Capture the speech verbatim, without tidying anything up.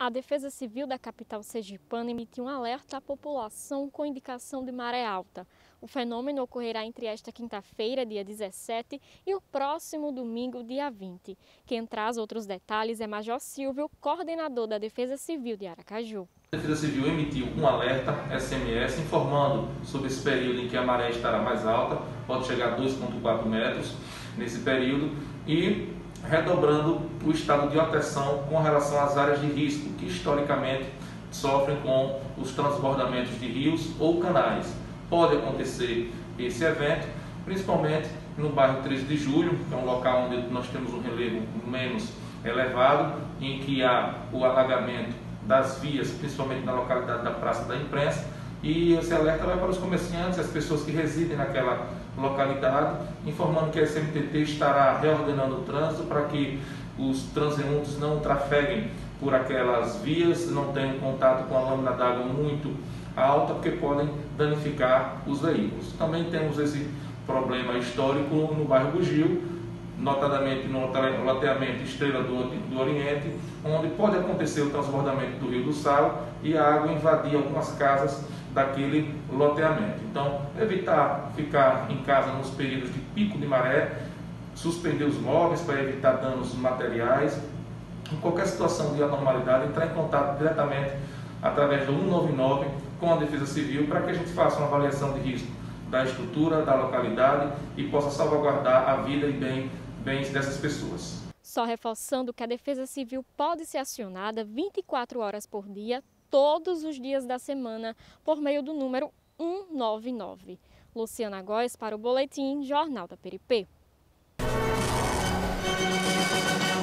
A Defesa Civil da capital sergipana emitiu um alerta à população com indicação de maré alta. O fenômeno ocorrerá entre esta quinta-feira, dia dezessete, e o próximo domingo, dia vinte. Quem traz outros detalhes é Major Silvio, coordenador da Defesa Civil de Aracaju. A Defesa Civil emitiu um alerta S M S informando sobre esse período em que a maré estará mais alta, pode chegar a dois vírgula quatro metros nesse período, e redobrando o estado de atenção com relação às áreas de risco que historicamente sofrem com os transbordamentos de rios ou canais. Pode acontecer esse evento, principalmente no bairro treze de julho, que é um local onde nós temos um relevo menos elevado, em que há o alagamento das vias, principalmente na localidade da Praça da Imprensa, e esse alerta vai para os comerciantes, as pessoas que residem naquela localidade, informando que a S M T T estará reordenando o trânsito para que os transeuntes não trafeguem por aquelas vias, não tenham contato com a lâmina d'água muito alta, porque podem danificar os veículos. Também temos esse problema histórico no bairro Bugio, notadamente no loteamento Estrela do, do Oriente, onde pode acontecer o transbordamento do Rio do Sal e a água invadir algumas casas daquele loteamento. Então, evitar ficar em casa nos períodos de pico de maré, suspender os móveis para evitar danos materiais. Em qualquer situação de anormalidade, entrar em contato diretamente através do cento e noventa e nove com a Defesa Civil para que a gente faça uma avaliação de risco da estrutura, da localidade e possa salvaguardar a vida e bem, bens dessas pessoas. Só reforçando que a Defesa Civil pode ser acionada vinte e quatro horas por dia, todos os dias da semana, por meio do número cento e noventa e nove. Luciana Góes para o Boletim Jornal da P R I P.